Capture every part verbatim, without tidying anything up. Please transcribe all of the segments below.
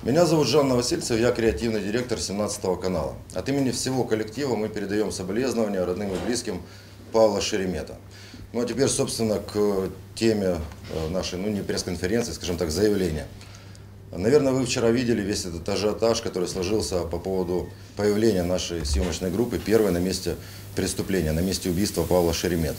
Меня зовут Жан Новосельцев, я креативный директор семнадцатого канала. От имени всего коллектива мы передаем соболезнования родным и близким Павла Шеремета. Ну а теперь, собственно, к теме нашей, ну не пресс-конференции, скажем так, заявления. Наверное, вы вчера видели весь этот ажиотаж, который сложился по поводу появления нашей съемочной группы первой на месте преступления, на месте убийства Павла Шеремета.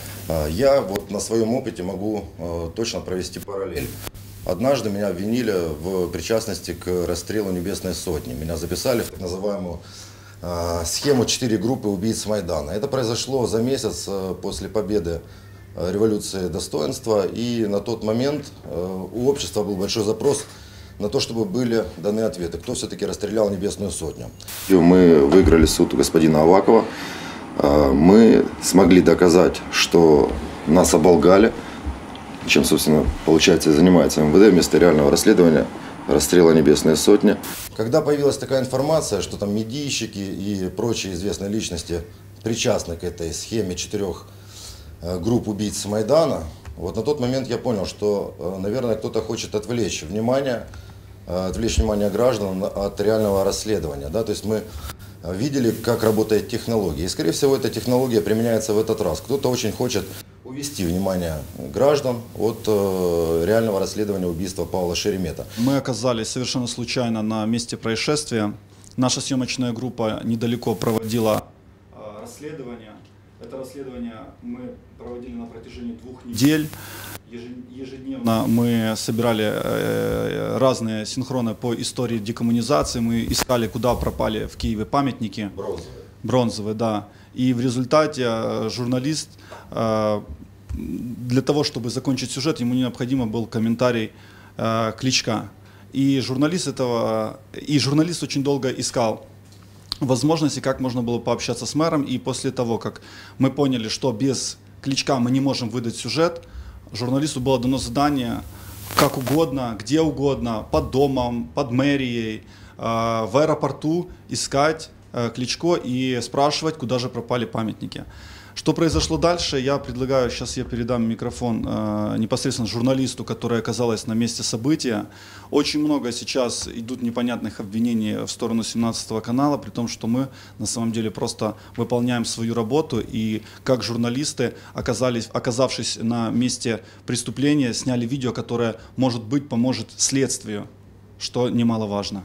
Я вот на своем опыте могу точно провести параллель. Однажды меня обвинили в причастности к расстрелу Небесной Сотни. Меня записали в так называемую э, схему четыре группы убийц Майдана. Это произошло за месяц э, после победы э, революции достоинства. И на тот момент э, у общества был большой запрос на то, чтобы были даны ответы, кто все-таки расстрелял Небесную Сотню. Мы выиграли суд у господина Авакова. Э, мы смогли доказать, что нас оболгали, чем, собственно, получается и занимается эм вэ дэ вместо реального расследования расстрела Небесной Сотни. Когда появилась такая информация, что там медийщики и прочие известные личности причастны к этой схеме четырех групп убийц Майдана, вот на тот момент я понял, что, наверное, кто-то хочет отвлечь внимание, отвлечь внимание граждан от реального расследования. Да? То есть мы видели, как работает технология. И, скорее всего, эта технология применяется в этот раз. Кто-то очень хочет увести внимание граждан от э, реального расследования убийства Павла Шеремета. Мы оказались совершенно случайно на месте происшествия. Наша съемочная группа недалеко проводила э, расследование. Это расследование мы проводили на протяжении двух недель. Ежедневно мы собирали э, разные синхроны по истории декоммунизации. Мы искали, куда пропали в Киеве памятники. Бронзовые. Бронзовые, да. И в результате журналист, э, для того, чтобы закончить сюжет, ему необходимо был комментарий э, Кличка. И журналист этого, и журналист очень долго искал возможности, как можно было пообщаться с мэром. И после того, как мы поняли, что без Кличка мы не можем выдать сюжет, журналисту было дано задание как угодно, где угодно, под домом, под мэрией, э, в аэропорту искать Кличко и спрашивать, куда же пропали памятники. Что произошло дальше, я предлагаю, сейчас я передам микрофон э, непосредственно журналисту, которая оказалась на месте события. Очень много сейчас идут непонятных обвинений в сторону семнадцатого канала, при том, что мы на самом деле просто выполняем свою работу и как журналисты, оказались, оказавшись на месте преступления, сняли видео, которое, может быть, поможет следствию, что немаловажно.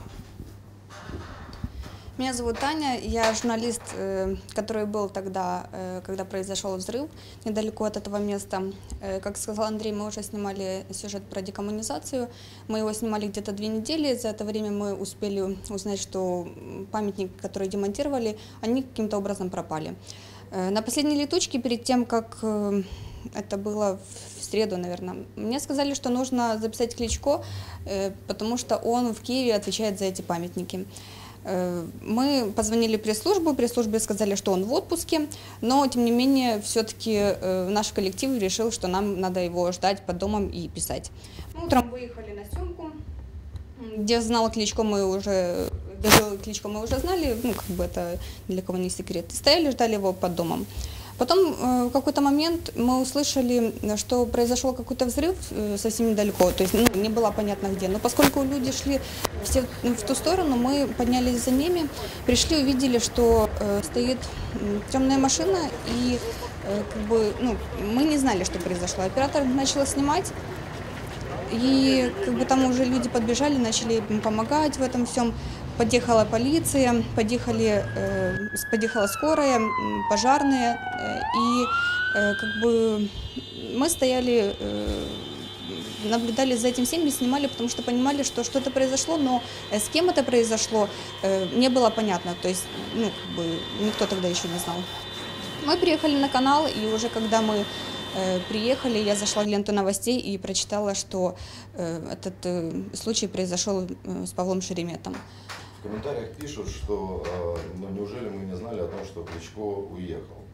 Меня зовут Таня, я журналист, который был тогда, когда произошел взрыв, недалеко от этого места. Как сказал Андрей, мы уже снимали сюжет про декоммунизацию, мы его снимали где-то две недели, за это время мы успели узнать, что памятники, которые демонтировали, они каким-то образом пропали. На последней летучке, перед тем, как это было в среду, наверное, мне сказали, что нужно записать Кличко, потому что он в Киеве отвечает за эти памятники. Мы позвонили в пресс-службу, пресс-службе сказали, что он в отпуске, но, тем не менее, все-таки наш коллектив решил, что нам надо его ждать под домом и писать. Мы утром выехали на съемку, где знала Кличко, мы уже, даже Кличко мы уже знали, ну, как бы это для кого не секрет, стояли, ждали его под домом. Потом в какой-то момент мы услышали, что произошел какой-то взрыв совсем недалеко, то есть ну, не было понятно где. Но поскольку люди шли все в ту сторону, мы поднялись за ними, пришли, увидели, что э, стоит темная машина, и э, как бы, ну, мы не знали, что произошло. Оператор начал снимать, и как бы там уже люди подбежали, начали помогать в этом всем. Подъехала полиция, подъехали, э, подъехала скорая, пожарные, э, и э, как бы мы стояли, э, наблюдали за этим всем и снимали, потому что понимали, что что-то произошло, но с кем это произошло, э, не было понятно, то есть ну, как бы никто тогда еще не знал. Мы приехали на канал, и уже когда мы э, приехали, я зашла в ленту новостей и прочитала, что э, этот э, случай произошел э, с Павлом Шереметом. В комментариях пишут, что ну, неужели мы не знали о том, что Кличко уехал?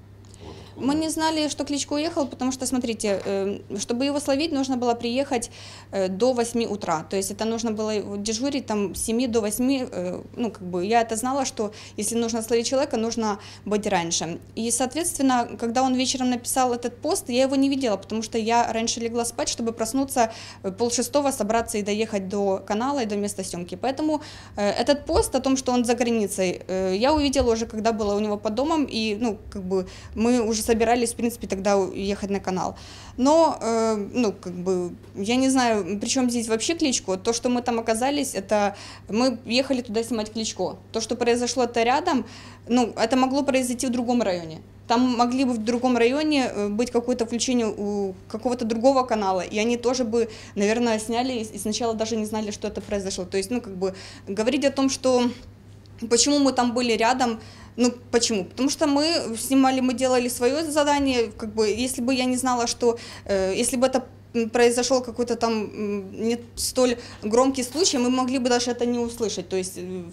Мы не знали, что Кличко уехал, потому что, смотрите, э, чтобы его словить, нужно было приехать э, до восьми утра. То есть это нужно было дежурить там с семи до восьми. Э, ну, как бы я это знала, что если нужно словить человека, нужно быть раньше. И, соответственно, когда он вечером написал этот пост, я его не видела, потому что я раньше легла спать, чтобы проснуться полшестого, собраться и доехать до канала и до места съемки. Поэтому э, этот пост о том, что он за границей, э, я увидела уже, когда была у него под домом, и, ну, как бы мы уже собирались, в принципе, тогда ехать на канал. Но, э, ну, как бы, я не знаю, при чем здесь вообще Кличко. То, что мы там оказались, это мы ехали туда снимать Кличко. То, что произошло это рядом, ну, это могло произойти в другом районе. Там могли бы в другом районе быть какое-то включение у какого-то другого канала, и они тоже бы, наверное, сняли и сначала даже не знали, что это произошло. То есть, ну, как бы, говорить о том, что почему мы там были рядом, ну, почему? Потому что мы снимали, мы делали свое задание, как бы, если бы я не знала, что, э, если бы это произошел какой-то там не столь громкий случай, мы могли бы даже это не услышать. То есть э,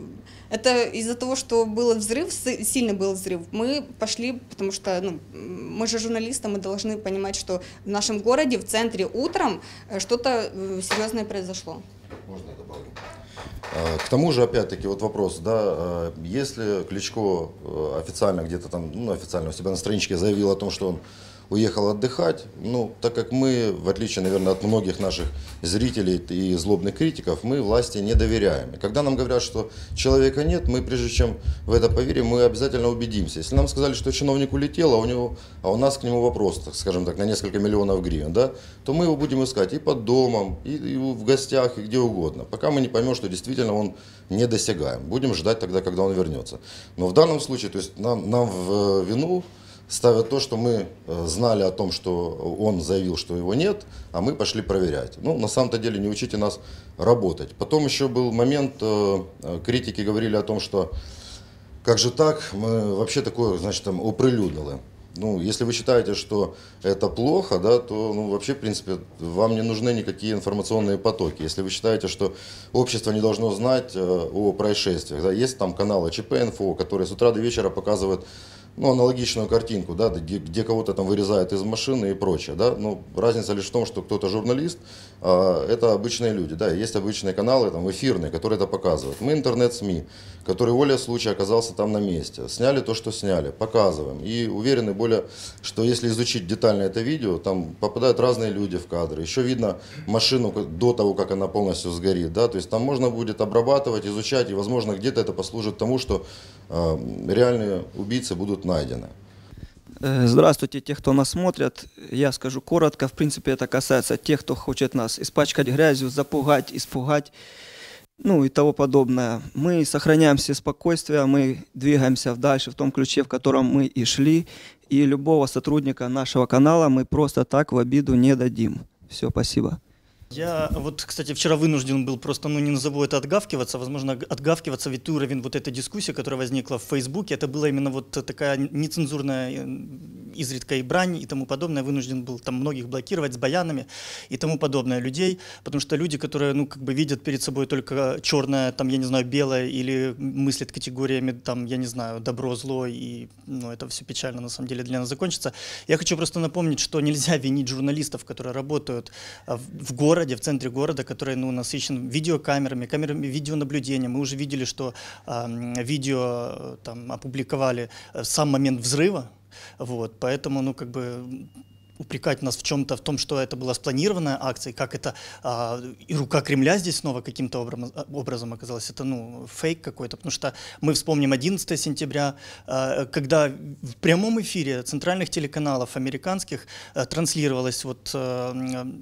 это из-за того, что был взрыв, сильный был взрыв, мы пошли, потому что, ну, мы же журналисты, мы должны понимать, что в нашем городе, в центре утром что-то серьезное произошло. Можно я добавлю? К тому же, опять-таки, вот вопрос, да, если Кличко официально где-то там, ну, официально у себя на страничке заявил о том, что он уехал отдыхать, ну, так как мы, в отличие, наверное, от многих наших зрителей и злобных критиков, мы власти не доверяем. И когда нам говорят, что человека нет, мы, прежде чем в это поверим, мы обязательно убедимся. Если нам сказали, что чиновник улетел, а у него, а у нас к нему вопрос, скажем так, на несколько миллионов гривен, да, то мы его будем искать и под домом, и, и в гостях, и где угодно, пока мы не поймем, что действительно он недосягаем. Будем ждать тогда, когда он вернется. Но в данном случае, то есть нам, нам в вину ставят то, что мы знали о том, что он заявил, что его нет, а мы пошли проверять. Ну, на самом-то деле, не учите нас работать. Потом еще был момент, критики говорили о том, что как же так, мы вообще такое, значит, там, оприлюднили. Ну, если вы считаете, что это плохо, да, то, ну, вообще, в принципе, вам не нужны никакие информационные потоки. Если вы считаете, что общество не должно знать о происшествиях, да, есть там каналы ЧП-инфо, которые с утра до вечера показывают, ну, аналогичную картинку, да, где, где кого-то там вырезают из машины и прочее, да, ну, разница лишь в том, что кто-то журналист, а это обычные люди, да, есть обычные каналы, там, эфирные, которые это показывают. Мы интернет-СМИ, который волей случая оказался там на месте, сняли то, что сняли, показываем, и уверены более, что если изучить детально это видео, там попадают разные люди в кадры, еще видно машину до того, как она полностью сгорит, да, то есть там можно будет обрабатывать, изучать, и, возможно, где-то это послужит тому, что э, реальные убийцы будут найдены. Здравствуйте, те, кто нас смотрят. Я скажу коротко. В принципе, это касается тех, кто хочет нас испачкать грязью, запугать, испугать, ну и того подобное. Мы сохраняем все спокойствие, мы двигаемся дальше в том ключе, в котором мы и шли. И любого сотрудника нашего канала мы просто так в обиду не дадим. Все, спасибо. Я вот, кстати, вчера вынужден был просто, ну не назову это отгавкиваться, возможно, отгавкиваться, ведь уровень вот этой дискуссии, которая возникла в Фейсбуке, это была именно вот такая нецензурная изредка и брань и тому подобное, вынужден был там многих блокировать с баянами и тому подобное людей, потому что люди, которые, ну, как бы видят перед собой только черное, там, я не знаю, белое, или мыслят категориями, там, я не знаю, добро, зло, и, ну, это все печально, на самом деле, для нас закончится. Я хочу просто напомнить, что нельзя винить журналистов, которые работают в городе, в центре города, который, ну, насыщен видеокамерами, камерами видеонаблюдения. Мы уже видели, что э, видео там опубликовали в сам момент взрыва, вот, поэтому, ну, как бы упрекать нас в чем-то, в том, что это была спланированная акция, как это а, и рука Кремля здесь снова каким-то образом, образом оказалась, это, ну, фейк какой-то, потому что мы вспомним одиннадцатое сентября, а, когда в прямом эфире центральных телеканалов американских а, транслировалось вот а,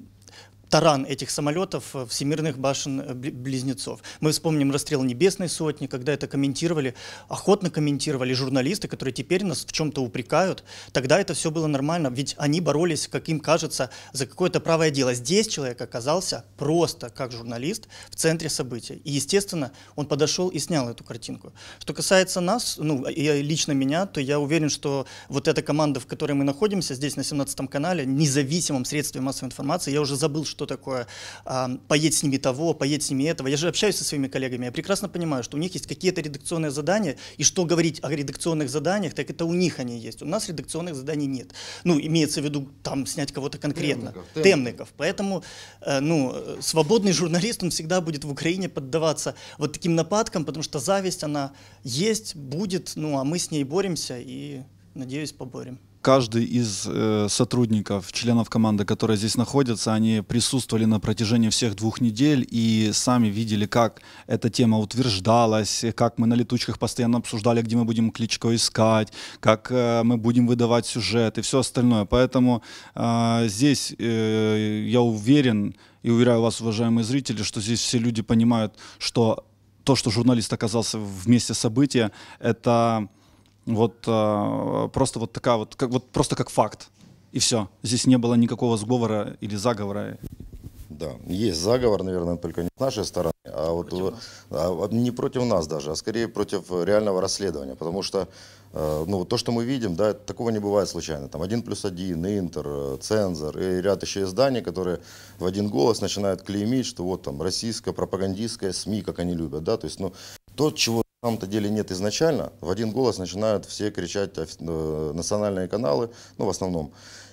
таран этих самолетов всемирных башен-близнецов. Мы вспомним расстрел Небесной сотни, когда это комментировали, охотно комментировали журналисты, которые теперь нас в чем-то упрекают. Тогда это все было нормально, ведь они боролись, как им кажется, за какое-то правое дело. Здесь человек оказался просто как журналист в центре событий. И, естественно, он подошел и снял эту картинку. Что касается нас, ну, и лично меня, то я уверен, что вот эта команда, в которой мы находимся, здесь на семнадцатом канале, независимом средстве массовой информации, я уже забыл, что что такое а, поедь с ними того, поедь с ними этого. Я же общаюсь со своими коллегами, я прекрасно понимаю, что у них есть какие-то редакционные задания, и что говорить о редакционных заданиях, так это у них они есть. У нас редакционных заданий нет. Ну, имеется в виду там снять кого-то конкретно. Темников, темников. темников. Поэтому э, ну, свободный журналист, он всегда будет в Украине поддаваться вот таким нападкам, потому что зависть, она есть, будет, ну, а мы с ней боремся и, надеюсь, поборем. Каждый из э, сотрудников, членов команды, которые здесь находятся, они присутствовали на протяжении всех двух недель и сами видели, как эта тема утверждалась, как мы на летучках постоянно обсуждали, где мы будем Кличко искать, как э, мы будем выдавать сюжет и все остальное. Поэтому э, здесь э, я уверен и уверяю вас, уважаемые зрители, что здесь все люди понимают, что то, что журналист оказался в месте события, это... Вот э, просто вот такая вот, как, вот просто как факт. И все. Здесь не было никакого сговора или заговора. Да, есть заговор, наверное, только не с нашей стороны, а вот Против а, не против нас даже, а скорее против реального расследования. Потому что э, ну, то, что мы видим, да, такого не бывает случайно. Там один плюс один, Интер, Цензор и ряд еще изданий, которые в один голос начинают клеймить, что вот там российская пропагандистская СМИ, как они любят. Да? То есть, ну, то, чего на самом-то деле нет изначально, в один голос начинают все кричать э, национальные каналы, ну, в основном,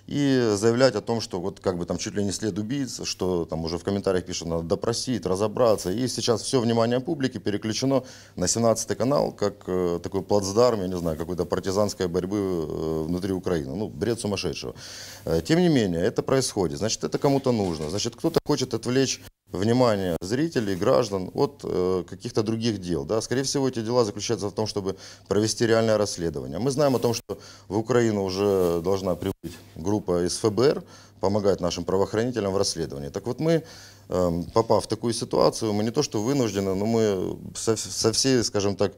и заявлять о том, что вот как бы там чуть ли не след убийц, что там уже в комментариях пишут, надо допросить, разобраться. И сейчас все внимание публики переключено на семнадцатый канал, как э, такой плацдарм, я не знаю, какой-то партизанской борьбы э, внутри Украины. Ну, бред сумасшедшего. Э, тем не менее, это происходит. Значит, это кому-то нужно. Значит, кто-то хочет отвлечь внимание зрителей, граждан от э, каких-то других дел. Да? Скорее всего, эти дела заключаются в том, чтобы провести реальное расследование. Мы знаем о том, что в Украину уже должна прибыть группа из ФБР, помогать нашим правоохранителям в расследовании. Так вот мы, э, попав в такую ситуацию, мы не то что вынуждены, но мы со, со всей, скажем так,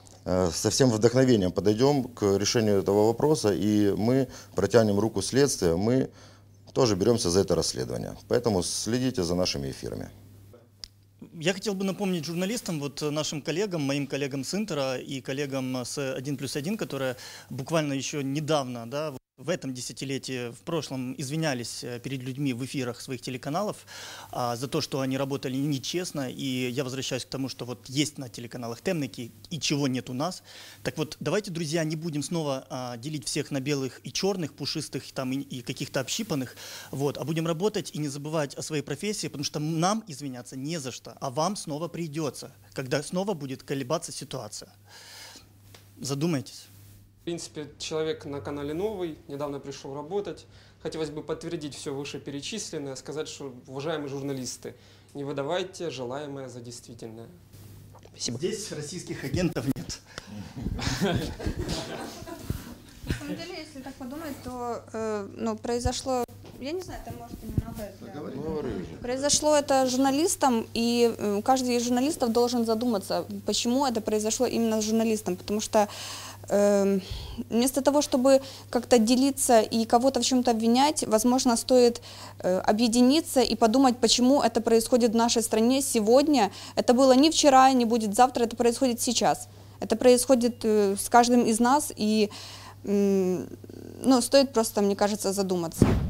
э, со всем вдохновением подойдем к решению этого вопроса, и мы протянем руку следствия, мы тоже беремся за это расследование. Поэтому следите за нашими эфирами. Я хотел бы напомнить журналистам, вот нашим коллегам, моим коллегам с Интера и коллегам с один плюс один, которые буквально еще недавно, да, в этом десятилетии, в прошлом, извинялись перед людьми в эфирах своих телеканалов а, за то, что они работали нечестно. И я возвращаюсь к тому, что вот есть на телеканалах темники и чего нет у нас. Так вот, давайте, друзья, не будем снова а, делить всех на белых и черных, пушистых там, и, и каких-то общипанных, вот, а будем работать и не забывать о своей профессии, потому что нам извиняться не за что, а вам снова придется, когда снова будет колебаться ситуация. Задумайтесь. В принципе, человек на канале новый, недавно пришел работать. Хотелось бы подтвердить все вышеперечисленное, сказать, что, уважаемые журналисты, не выдавайте желаемое за действительное. Спасибо. Здесь российских агентов нет. На самом деле, если так подумать, то э, ну, произошло, я не знаю, это может и не надо. Это... Произошло это журналистам, и э, каждый из журналистов должен задуматься, почему это произошло именно с журналистом, потому что э, вместо того, чтобы как-то делиться и кого-то в чем-то обвинять, возможно, стоит э, объединиться и подумать, почему это происходит в нашей стране сегодня. Это было не вчера, не будет завтра, это происходит сейчас. Это происходит э, с каждым из нас, и ну, стоит просто, мне кажется, задуматься.